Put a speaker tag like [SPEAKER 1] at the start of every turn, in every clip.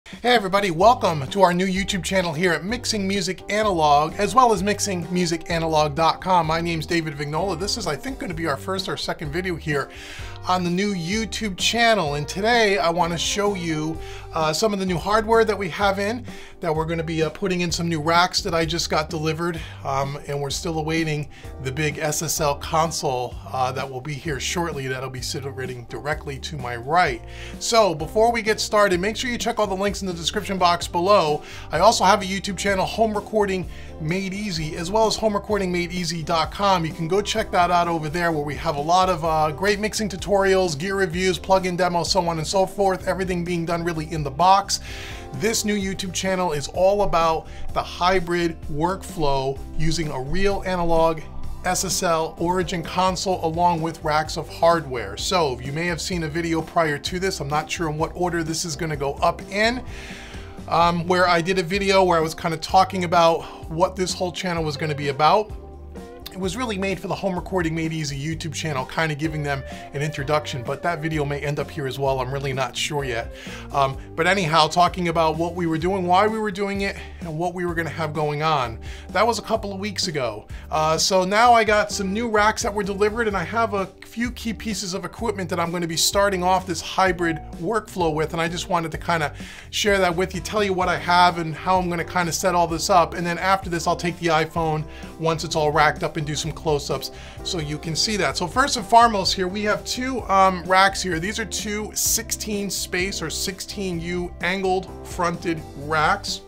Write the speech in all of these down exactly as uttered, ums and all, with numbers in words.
[SPEAKER 1] Hey everybody, welcome to our new YouTube channel here at Mixing Music Analog, as well as mixing music analog dot com. My name's David Vignola. This is, I think, going to be our first or second video here on the new YouTube channel. And today I want to show you uh, some of the new hardware that we have in, that we're going to be uh, putting in some new racks that I just got delivered. Um, and we're still awaiting the big S S L console uh, that will be here shortly. That'll be sitting directly to my right. So before we get started, make sure you check all the links in the description box below. I also have a YouTube channel, Home Recording Made Easy, as well as home recording made easy dot com. You can go check that out over there, where we have a lot of uh, great mixing tutorials, gear reviews, plug-in demos, so on and so forth. Everything being done really in the box. This new YouTube channel is all about the hybrid workflow using a real analog S S L Origin console along with racks of hardware. So you may have seen a video prior to this. I'm not sure in what order this is going to go up in, um, where I did a video where I was kind of talking about what this whole channel was going to be about. It was really made for the Home Recording Made Easy YouTube channel, kind of giving them an introduction, but that video may end up here as well. I'm really not sure yet. Um, but anyhow, talking about what we were doing, why we were doing it, and what we were going to have going on. That was a couple of weeks ago. Uh, so now I got some new racks that were delivered, and I have a few key pieces of equipment that I'm going to be starting off this hybrid workflow with, and I just wanted to kind of share that with you, tell you what I have and how I'm going to kind of set all this up. And then after this, I'll take the iPhone once it's all racked up and do some close-ups so you can see that. So first and foremost here, we have two um, racks here. These are two sixteen space or sixteen U angled fronted racks.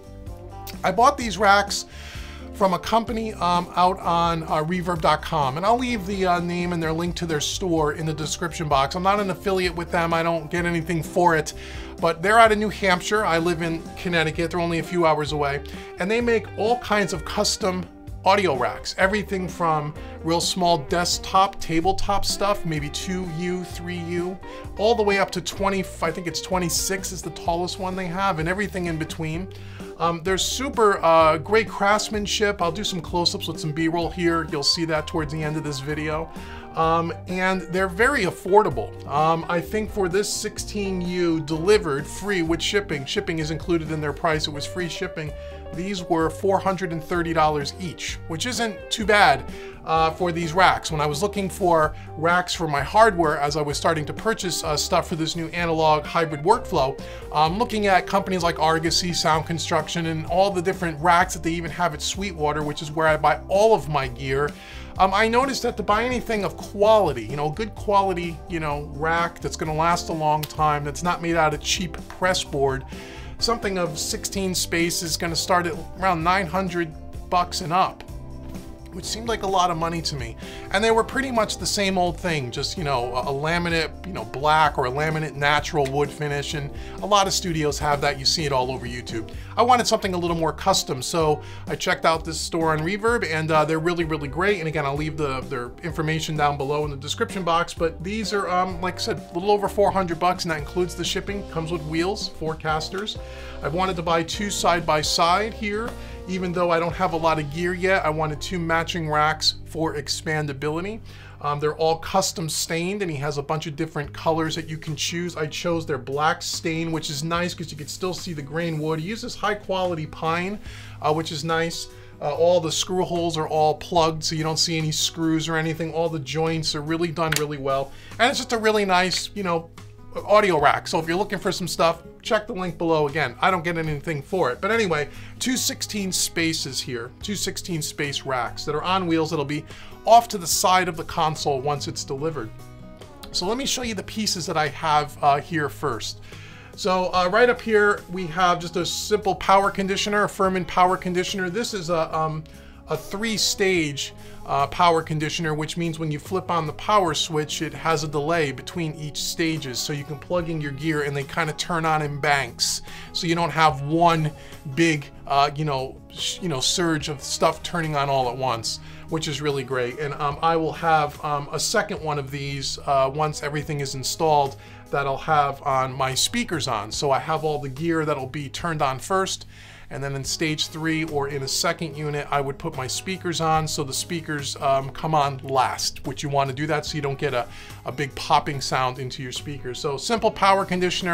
[SPEAKER 1] I bought these racks from a company um, out on uh, reverb dot com, and I'll leave the uh, name and their link to their store in the description box. I'm not an affiliate with them. I don't get anything for it, but they're out of New Hampshire. I live in Connecticut. They're only a few hours away, and they make all kinds of custom audio racks, everything from real small desktop, tabletop stuff, maybe two U, three U, all the way up to twenty, I think it's twenty-six is the tallest one they have, and everything in between. Um, they're super uh, great craftsmanship. I'll do some close-ups with some B-roll here. You'll see that towards the end of this video. Um, and they're very affordable. Um, I think for this sixteen U delivered free with shipping, shipping is included in their price, it was free shipping. These were four hundred thirty dollars each, which isn't too bad uh, for these racks. When I was looking for racks for my hardware, as I was starting to purchase uh, stuff for this new analog hybrid workflow, I'm looking at companies like Argosy, Sound Construction, and all the different racks that they even have at Sweetwater, which is where I buy all of my gear. Um, I noticed that to buy anything of quality, you know, good quality, you know, rack that's going to last a long time, that's not made out of cheap press board, something of sixteen space is going to start at around nine hundred bucks and up, which seemed like a lot of money to me. And they were pretty much the same old thing, just, you know, a laminate, you know, black or a laminate natural wood finish. And a lot of studios have that. You see it all over YouTube. I wanted something a little more custom, so I checked out this store on Reverb, and uh, they're really, really great. And again, I'll leave the, their information down below in the description box, but these are, um, like I said, a little over four hundred bucks, and that includes the shipping. Comes with wheels, four casters. I wanted to buy two side by side here. Even though I don't have a lot of gear yet, I wanted two matching racks for expandability. Um, they're all custom stained, and he has a bunch of different colors that you can choose. I chose their black stain, which is nice because you can still see the grain wood. He uses high quality pine, uh, which is nice. Uh, all the screw holes are all plugged, so you don't see any screws or anything. All the joints are really done really well. And it's just a really nice, you know, audio rack. So if you're looking for some stuff, check the link below. Again, I don't get anything for it, but anyway, two sixteen spaces here, two sixteen space racks that are on wheels that'll be off to the side of the console once it's delivered. So let me show you the pieces that I have uh, here first. So uh, right up here we have just a simple power conditioner, a Furman power conditioner. This is a um, a three-stage uh, power conditioner, which means when you flip on the power switch, it has a delay between each stages, so you can plug in your gear and they kind of turn on in banks, so you don't have one big, uh, you know, you know, surge of stuff turning on all at once, which is really great. And um, I will have um, a second one of these uh, once everything is installed, that I'll have on my speakers on. So I have all the gear that'll be turned on first, and then in stage three or in a second unit, I would put my speakers on, so the speakers um, come on last, which you want to do that so you don't get a, a big popping sound into your speakers. So simple power conditioner.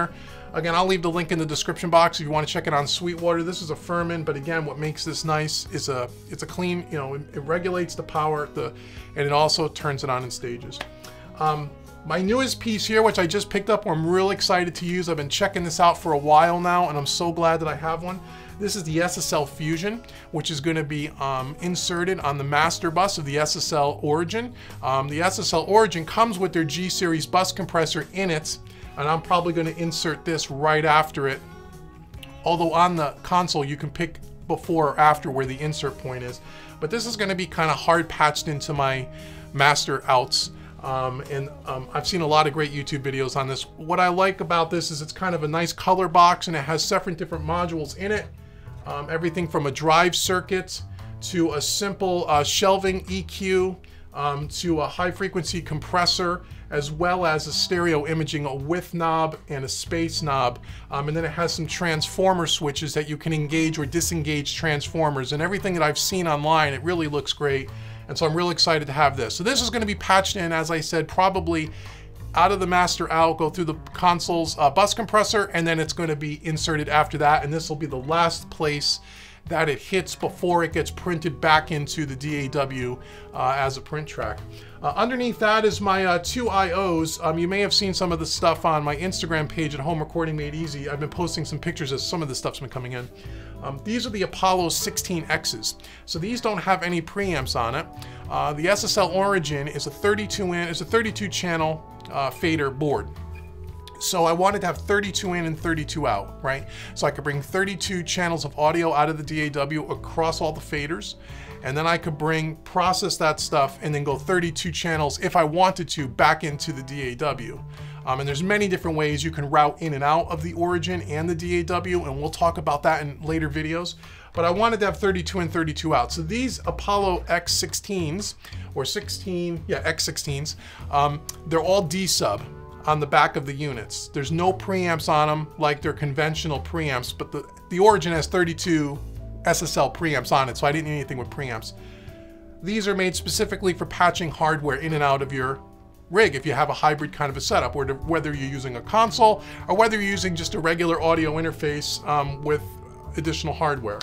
[SPEAKER 1] Again, I'll leave the link in the description box if you want to check it on Sweetwater. This is a Furman, but again, what makes this nice is a it's a clean, you know, it, it regulates the power, the and it also turns it on in stages. Um, my newest piece here, which I just picked up, I'm really excited to use. I've been checking this out for a while now, and I'm so glad that I have one. This is the S S L Fusion, which is going to be um, inserted on the master bus of the S S L Origin. Um, the S S L Origin comes with their G series bus compressor in it, and I'm probably going to insert this right after it. Although on the console you can pick before or after where the insert point is. But this is going to be kind of hard patched into my master outs. Um, and um, I've seen a lot of great YouTube videos on this. What I like about this is it's kind of a nice color box, and it has seven different modules in it. Um, everything from a drive circuit to a simple uh, shelving E Q, um, to a high frequency compressor, as well as a stereo imaging, a width knob and a space knob. Um, and then it has some transformer switches that you can engage or disengage transformers. And everything that I've seen online, it really looks great. And so I'm really excited to have this. So this is going to be patched in, as I said, probably out of the master out, go through the console's uh, bus compressor, and then it's going to be inserted after that. And this will be the last place that it hits before it gets printed back into the D A W uh, as a print track. Uh, underneath that is my uh, two I Os. Um, you may have seen some of the stuff on my Instagram page at Home Recording Made Easy. I've been posting some pictures as some of the stuff's been coming in. Um, these are the Apollo sixteen X's. So these don't have any preamps on it. Uh, the S S L Origin is a thirty-two in, is a thirty-two channel uh, fader board. So I wanted to have thirty-two in and thirty-two out, right? So I could bring thirty-two channels of audio out of the D A W across all the faders, and then I could bring, process that stuff, and then go thirty-two channels, if I wanted to, back into the D A W. Um, and there's many different ways you can route in and out of the Origin and the D A W, and we'll talk about that in later videos. But I wanted to have thirty-two in, thirty-two out. So these Apollo X sixteens, or sixteen, yeah, X sixteens, um, they're all D-sub on the back of the units. There's no preamps on them like their conventional preamps, but the, the Origin has thirty-two S S L preamps on it, so I didn't need anything with preamps. These are made specifically for patching hardware in and out of your rig if you have a hybrid kind of a setup, where to, whether you're using a console or whether you're using just a regular audio interface um, with additional hardware.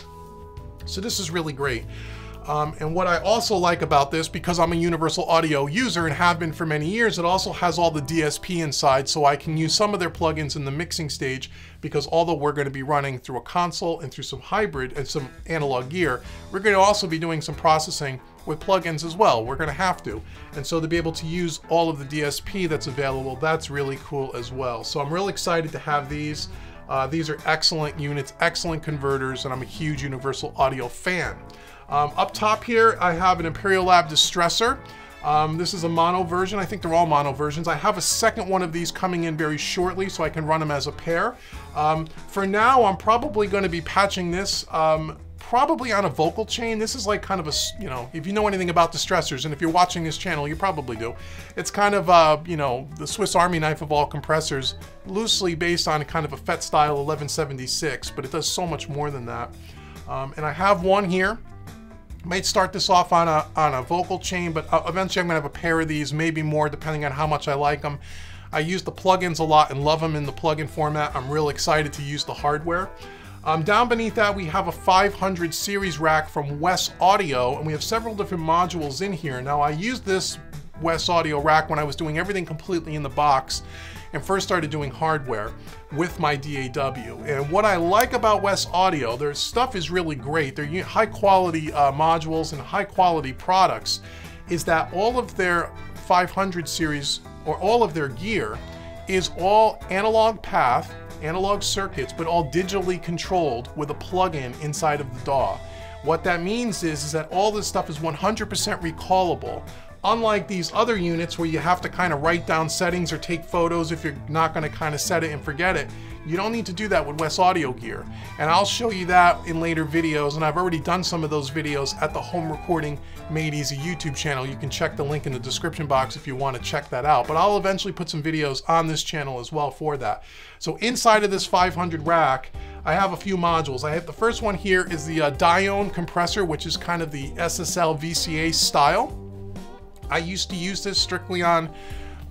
[SPEAKER 1] So this is really great. Um, and what I also like about this, because I'm a universal audio user and have been for many years, it also has all the D S P inside, so I can use some of their plugins in the mixing stage, because although we're going to be running through a console and through some hybrid and some analog gear, we're going to also be doing some processing with plugins as well. We're going to have to. And so to be able to use all of the D S P that's available, that's really cool as well. So I'm really excited to have these. Uh, these are excellent units, excellent converters, and I'm a huge universal audio fan. Um, up top here, I have an Imperial Lab Distressor. Um, this is a mono version. I think they're all mono versions. I have a second one of these coming in very shortly, so I can run them as a pair. Um, for now, I'm probably going to be patching this um, probably on a vocal chain. This is like kind of a, you know, if you know anything about distressors, and if you're watching this channel, you probably do. It's kind of, uh, you know, the Swiss Army knife of all compressors, loosely based on kind of a Fett style eleven seventy-six, but it does so much more than that. Um, and I have one here. Might start this off on a, on a vocal chain, but eventually I'm gonna have a pair of these, maybe more, depending on how much I like them. I use the plugins a lot and love them in the plugin format. I'm real excited to use the hardware. Um, down beneath that, we have a five hundred series rack from Wes Audio, and we have several different modules in here. Now, I used this Wes Audio rack when I was doing everything completely in the box and first started doing hardware with my D A W. And what I like about Wes Audio, their stuff is really great. They're high quality uh, modules and high quality products, is that all of their five hundred series, or all of their gear, is all analog path, analog circuits, but all digitally controlled with a plug-in inside of the D A W. What that means is, is that all this stuff is one hundred percent recallable. Unlike these other units where you have to kind of write down settings or take photos if you're not going to kind of set it and forget it, you don't need to do that with Wes Audio gear. And I'll show you that in later videos, and I've already done some of those videos at the Home Recording Made Easy YouTube channel. You can check the link in the description box if you want to check that out. But I'll eventually put some videos on this channel as well for that. So inside of this five hundred rack, I have a few modules. I have the first one here is the uh, Dione compressor, which is kind of the S S L V C A style. I used to use this strictly on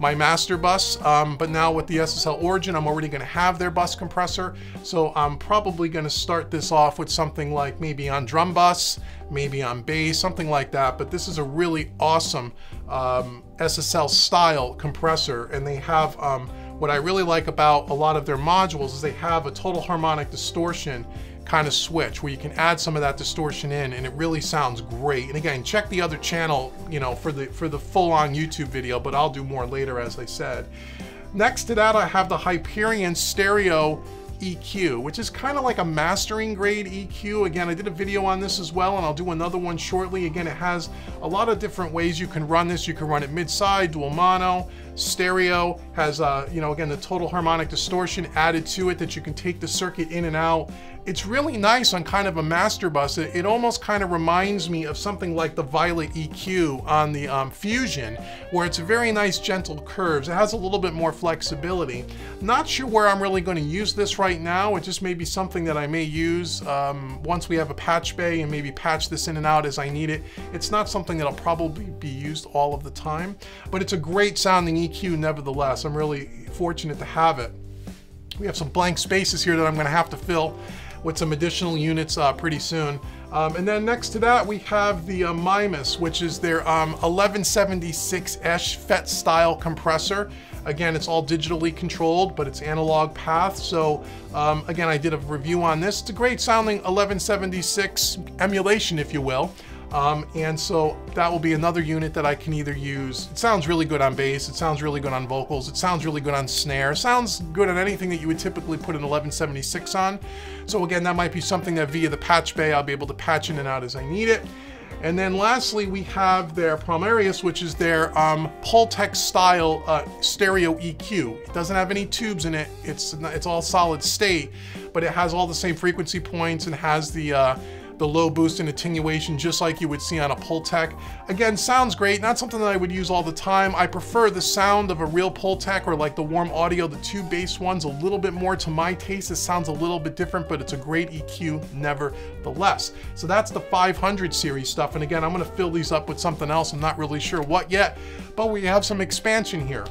[SPEAKER 1] my master bus, um, but now with the S S L Origin, I'm already gonna have their bus compressor. So I'm probably gonna start this off with something like maybe on drum bus, maybe on bass, something like that. But this is a really awesome um, S S L style compressor, and they have, um, what I really like about a lot of their modules is they have a total harmonic distortion kind of switch where you can add some of that distortion in, and it really sounds great. And again, check the other channel, you know, for the for the full-on YouTube video, but I'll do more later, as I said. Next to that, I have the Hyperion Stereo E Q, which is kind of like a mastering grade E Q. Again, I did a video on this as well, and I'll do another one shortly. Again, it has a lot of different ways you can run this. You can run it mid-side, dual mono, stereo, has, uh, you know, again, the total harmonic distortion added to it that you can take the circuit in and out. It's really nice on kind of a master bus. It, it almost kind of reminds me of something like the Violet E Q on the um, Fusion, where it's very nice, gentle curves. It has a little bit more flexibility. Not sure where I'm really going to use this right now. It just may be something that I may use um, once we have a patch bay and maybe patch this in and out as I need it. It's not something that'll probably be used all of the time, but it's a great sounding E Q nevertheless. I'm really fortunate to have it. We have some blank spaces here that I'm going to have to fill with some additional units uh, pretty soon. Um, and then next to that, we have the uh, Mimus, which is their um, eleven seventy-six Esh F E T style compressor. Again, it's all digitally controlled, but it's analog path. So um, again, I did a review on this. It's a great sounding eleven seventy-six emulation, if you will. Um, and so that will be another unit that I can either use. It sounds really good on bass, it sounds really good on vocals, it sounds really good on snare, it sounds good on anything that you would typically put an eleven seventy-six on. So again, that might be something that via the patch bay, I'll be able to patch in and out as I need it. And then lastly, we have their Promarius, which is their um, Pultec style uh, stereo E Q. It doesn't have any tubes in it, it's, it's all solid state, but it has all the same frequency points and has the uh, the low boost and attenuation just like you would see on a Pultec. Again, sounds great, not something that I would use all the time. I prefer the sound of a real Pultec or like the Warm Audio, the tube-based ones, a little bit more to my taste. It sounds a little bit different, but it's a great E Q nevertheless. So that's the five hundred series stuff, and again, I'm gonna fill these up with something else. I'm not really sure what yet, but we have some expansion here.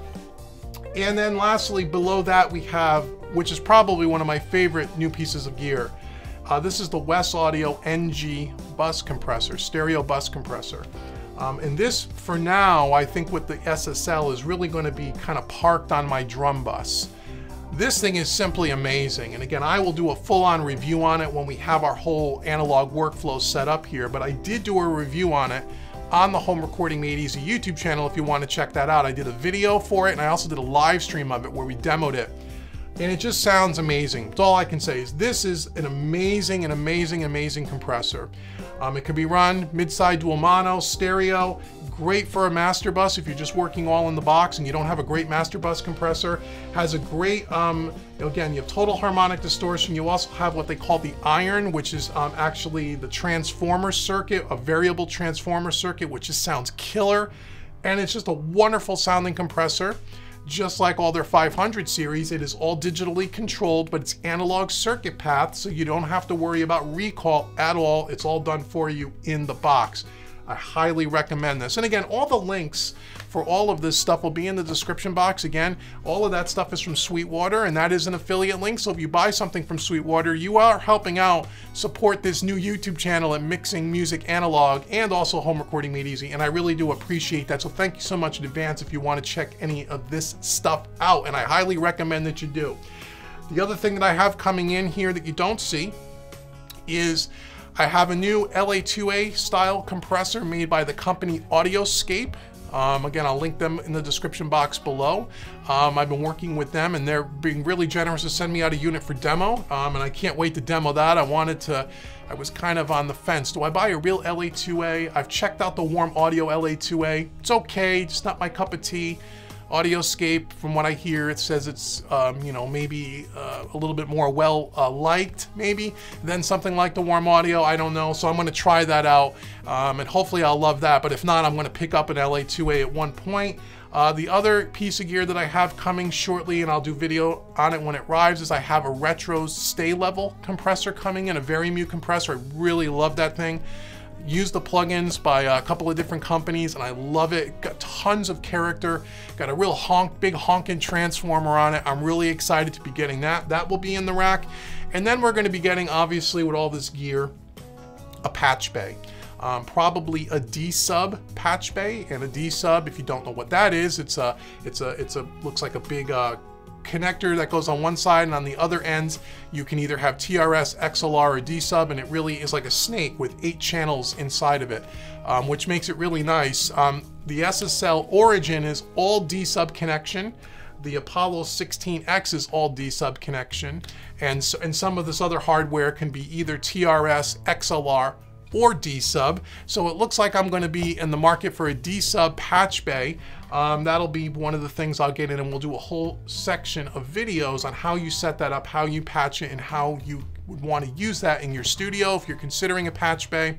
[SPEAKER 1] And then lastly, below that we have, which is probably one of my favorite new pieces of gear, Uh, this is the Wes Audio N G bus compressor, stereo bus compressor. Um, and this, for now, I think with the S S L is really going to be kind of parked on my drum bus. This thing is simply amazing. And again, I will do a full-on review on it when we have our whole analog workflow set up here. But I did do a review on it on the Home Recording Made Easy YouTube channel if you want to check that out. I did a video for it, and I also did a live stream of it where we demoed it. And it just sounds amazing. That's all I can say is this is an amazing, an amazing, amazing compressor. Um, it can be run mid-side dual mono, stereo, great for a master bus if you're just working all in the box and you don't have a great master bus compressor. Has a great, um, again, you have total harmonic distortion. You also have what they call the iron, which is um, actually the transformer circuit, a variable transformer circuit, which just sounds killer. And it's just a wonderful sounding compressor. Just like all their five hundred series, it is all digitally controlled, but it's analog circuit path, so you don't have to worry about recall at all. It's all done for you in the box. I highly recommend this. And again, all the links for all of this stuff will be in the description box. Again, all of that stuff is from Sweetwater, and that is an affiliate link. So if you buy something from Sweetwater, you are helping out support this new YouTube channel at Mixing Music Analog and also Home Recording Made Easy. And I really do appreciate that. So thank you so much in advance if you want to check any of this stuff out. And I highly recommend that you do. The other thing that I have coming in here that you don't see is I have a new L A two A style compressor made by the company Audioscape. Um, again, I'll link them in the description box below. Um, I've been working with them and they're being really generous to send me out a unit for demo. Um, and I can't wait to demo that. I wanted to, I was kind of on the fence. Do I buy a real L A two A? I've checked out the Warm Audio L A two A. It's okay, just not my cup of tea. Audioscape, from what I hear, it says it's, um, you know, maybe uh, a little bit more well uh, liked, maybe, than something like the Warm Audio. I don't know. So I'm going to try that out, um, and hopefully I'll love that. But if not, I'm going to pick up an L A two A at one point. Uh, the other piece of gear that I have coming shortly, and I'll do video on it when it arrives, is I have a retro stay level compressor coming in, a Varimu compressor. I really love that thing. Use the plugins by a couple of different companies, and I love it. Got tons of character, got a real honk, big honking transformer on it. I'm really excited to be getting that. That will be in the rack. And then we're gonna be getting, obviously with all this gear, a patch bay. Um, probably a D-sub patch bay, and a D-sub, if you don't know what that is, it's a, it's a, it's a, looks like a big uh, connector that goes on one side, and on the other ends you can either have T R S, X L R, or D-sub, and it really is like a snake with eight channels inside of it, um, which makes it really nice. Um, the S S L Origin is all D-sub connection. The Apollo sixteen X is all D-sub connection, and, so, and some of this other hardware can be either T R S, X L R, or D-sub. So it looks like I'm going to be in the market for a D-sub patch bay. Um, that'll be one of the things I'll get in, and we'll do a whole section of videos on how you set that up, how you patch it, and how you would want to use that in your studio if you're considering a patch bay.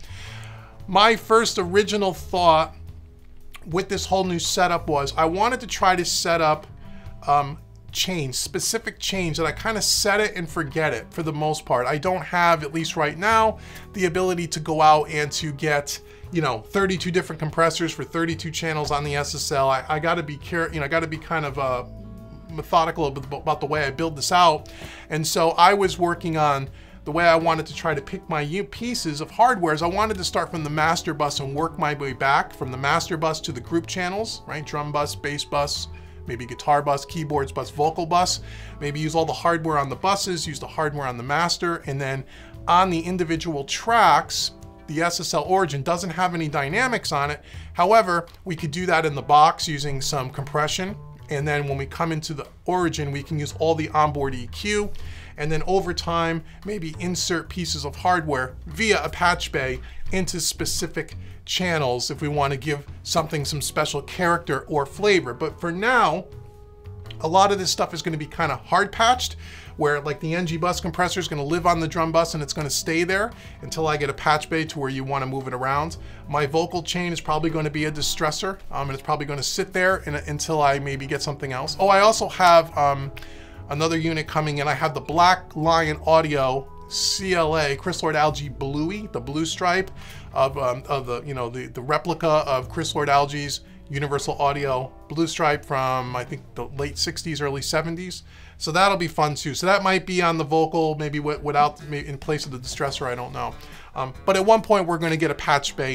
[SPEAKER 1] My first original thought with this whole new setup was I wanted to try to set up um, change, specific change that I kind of set it and forget it for the most part. I don't have, at least right now, the ability to go out and to get, you know, thirty-two different compressors for thirty-two channels on the S S L. I, I got to be care, you know, I got to be kind of uh, methodical about the way I build this out. And so I was working on the way I wanted to try to pick my pieces of hardware. Is I wanted to start from the master bus and work my way back from the master bus to the group channels, right? Drum bus, bass bus, maybe guitar bus, keyboards bus, vocal bus. Maybe use all the hardware on the buses, use the hardware on the master, and then on the individual tracks, the S S L Origin doesn't have any dynamics on it. However, we could do that in the box using some compression. And then when we come into the Origin, we can use all the onboard E Q. And then over time, maybe insert pieces of hardware via a patch bay into specific channels if we want to give something some special character or flavor. But for now, a lot of this stuff is going to be kind of hard patched, where like the N G bus compressor is going to live on the drum bus and it's going to stay there until I get a patch bay to where you want to move it around. My vocal chain is probably going to be a distressor, um, and it's probably going to sit there in a, until I maybe get something else. Oh, I also have um, another unit coming in. I have the Black Lion Audio C L A, Chris Lord Alge Bluey, the blue stripe of, um, of the, you know, the, the replica of Chris Lord Alge's Universal Audio blue stripe from, I think, the late sixties, early seventies. So that'll be fun too. So that might be on the vocal, maybe without, maybe in place of the distressor, I don't know. Um, but at one point we're going to get a patch bay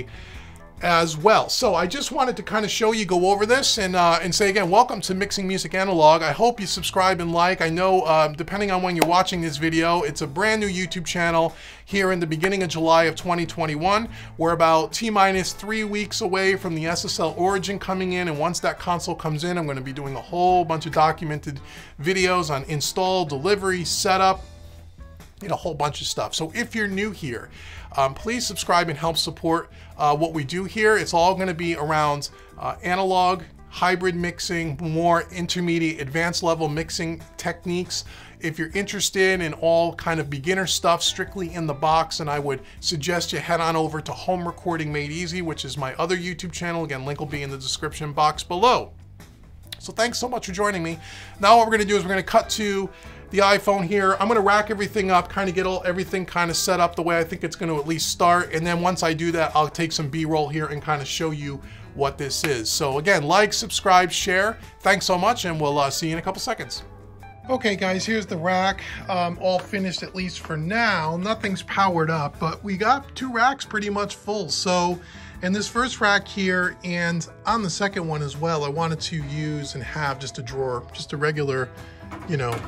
[SPEAKER 1] as well. So I just wanted to kind of show you, go over this, and uh, and say again, welcome to Mixing Music Analog. I hope you subscribe and like. I know uh, depending on when you're watching this video, it's a brand new YouTube channel here in the beginning of July of twenty twenty-one. We're about T-minus three weeks away from the S S L Origin coming in, and once that console comes in, I'm going to be doing a whole bunch of documented videos on install, delivery, setup, and a whole bunch of stuff. So if you're new here, um, please subscribe and help support uh, what we do here. It's all going to be around uh, analog, hybrid mixing, more intermediate, advanced level mixing techniques. If you're interested in all kind of beginner stuff strictly in the box, and I would suggest you head on over to Home Recording Made Easy, which is my other YouTube channel. Again, link will be in the description box below. So thanks so much for joining me. Now what we're going to do is we're going to cut to the iPhone here. I'm going to rack everything up, kind of get all everything kind of set up the way I think it's going to at least start. And then once I do that, I'll take some B-roll here and kind of show you what this is. So again, like, subscribe, share. Thanks so much, and we'll uh, see you in a couple seconds. Okay guys, here's the rack, um, all finished at least for now. Nothing's powered up, but we got two racks pretty much full. So in this first rack here, and on the second one as well, I wanted to use and have just a drawer, just a regular, you know,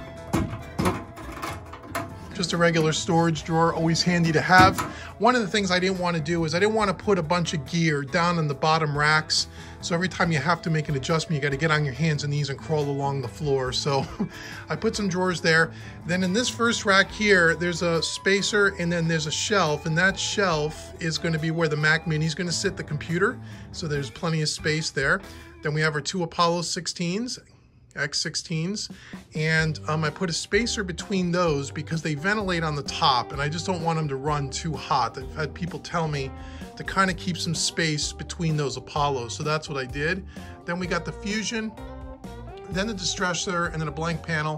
[SPEAKER 1] just a regular storage drawer, always handy to have. One of the things I didn't want to do is I didn't want to put a bunch of gear down in the bottom racks. So every time you have to make an adjustment, you got to get on your hands and knees and crawl along the floor. So I put some drawers there. Then in this first rack here, there's a spacer and then there's a shelf, and that shelf is going to be where the Mac Mini is going to sit, the computer. So there's plenty of space there. Then we have our two Apollo sixteens. X sixteens, and um, I put a spacer between those because they ventilate on the top, and I just don't want them to run too hot. I've had people tell me to kind of keep some space between those Apollos, so that's what I did. Then we got the Fusion, then the distressor, and then a blank panel,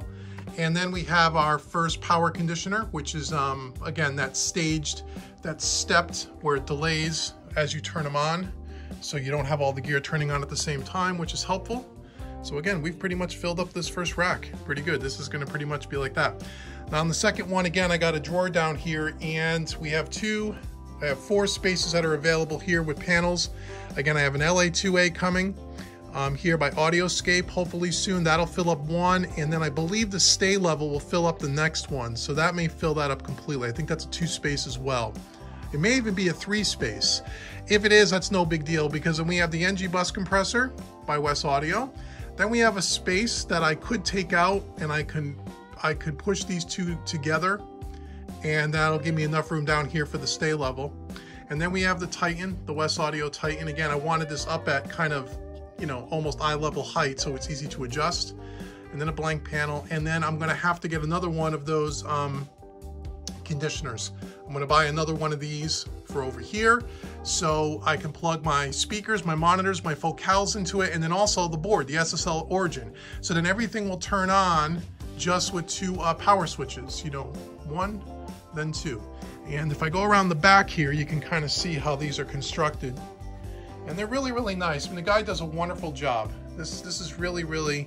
[SPEAKER 1] And then we have our first power conditioner, which is, um, again, that staged, that's stepped where it delays as you turn them on. So you don't have all the gear turning on at the same time, which is helpful. So again, we've pretty much filled up this first rack. Pretty good. This is gonna pretty much be like that. Now on the second one, again, I got a drawer down here and we have two, I have four spaces that are available here with panels. Again, I have an L A two A coming. Um, here by Audioscape, hopefully soon. That'll fill up one, and then I believe the stay level will fill up the next one, so that may fill that up completely. I think that's a two space as well. It may even be a three space. If it is, that's no big deal, because then we have the N G bus compressor by Wes Audio. Then we have a space that I could take out, and I can I could push these two together, and that'll give me enough room down here for the stay level. And then we have the Titan, the Wes Audio Titan. Again, I wanted this up at kind of, you know, almost eye level height, so it's easy to adjust. And then a blank panel, and then I'm gonna have to get another one of those um, conditioners. I'm gonna buy another one of these for over here, so I can plug my speakers, my monitors, my focals into it, and then also the board, the S S L Origin. So then everything will turn on just with two uh, power switches, you know, one, then two. And if I go around the back here, you can kind of see how these are constructed. And they're really, really nice. I mean, the guy does a wonderful job. This this is really, really,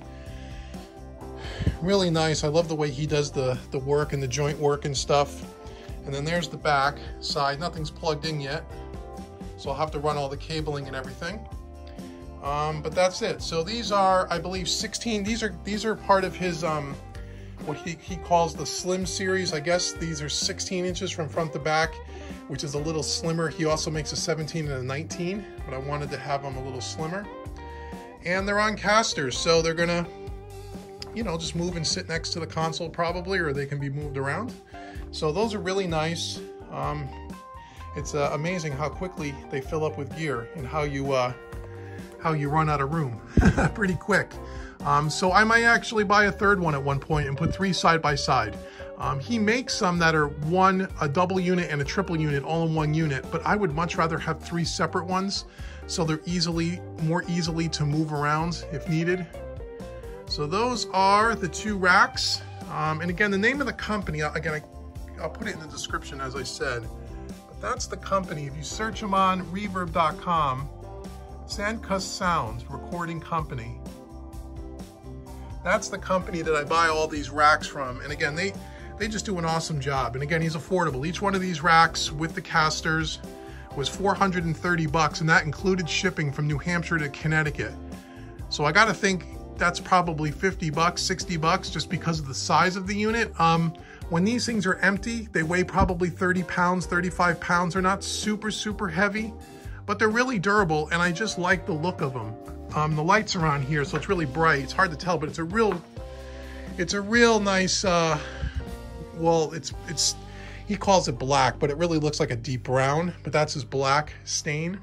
[SPEAKER 1] really nice. I love the way he does the, the work and the joint work and stuff. And then there's the back side. Nothing's plugged in yet, so I'll have to run all the cabling and everything. Um, but that's it. So these are, I believe, sixteen. These are these are part of his um, what he, he calls the Slim series. I guess these are sixteen inches from front to back, which is a little slimmer. He also makes a seventeen and a nineteen, but I wanted to have them a little slimmer. And they're on casters, so they're gonna, you know, just move and sit next to the console probably, or they can be moved around. So those are really nice. Um, it's uh, amazing how quickly they fill up with gear and how you uh, how you run out of room pretty quick. Um, so I might actually buy a third one at one point and put three side by side. Um, he makes some that are one, a double unit and a triple unit all in one unit, but I would much rather have three separate ones so they're easily, more easily to move around if needed. So those are the two racks. Um, and again, the name of the company, again, I, I'll put it in the description as I said, but that's the company. If you search them on reverb dot com, Sandcuss Sounds Recording Company. That's the company that I buy all these racks from. And again, they, they just do an awesome job. And again, he's affordable. Each one of these racks with the casters was four hundred thirty bucks, and that included shipping from New Hampshire to Connecticut. So I gotta think that's probably fifty bucks, sixty bucks, just because of the size of the unit. Um, when these things are empty, they weigh probably thirty pounds, thirty-five pounds. They're not super, super heavy, but they're really durable, and I just like the look of them. Um, the lights are on here, so it's really bright. It's hard to tell, but it's a real, it's a real nice, uh, well, it's, it's, he calls it black, but it really looks like a deep brown, but that's his black stain.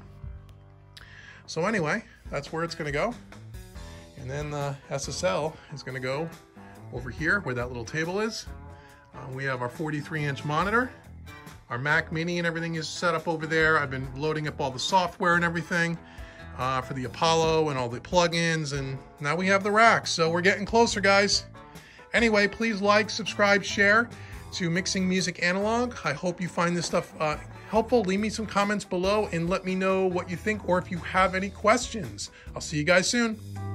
[SPEAKER 1] So anyway, that's where it's gonna go. And then the S S L is gonna go over here where that little table is. Uh, we have our forty-three inch monitor. Our Mac Mini and everything is set up over there. I've been loading up all the software and everything uh, for the Apollo and all the plugins, and now we have the rack. So we're getting closer, guys. Anyway, please like, subscribe, share to Mixing Music Analog. I hope you find this stuff uh, helpful. Leave me some comments below and let me know what you think, or if you have any questions. I'll see you guys soon.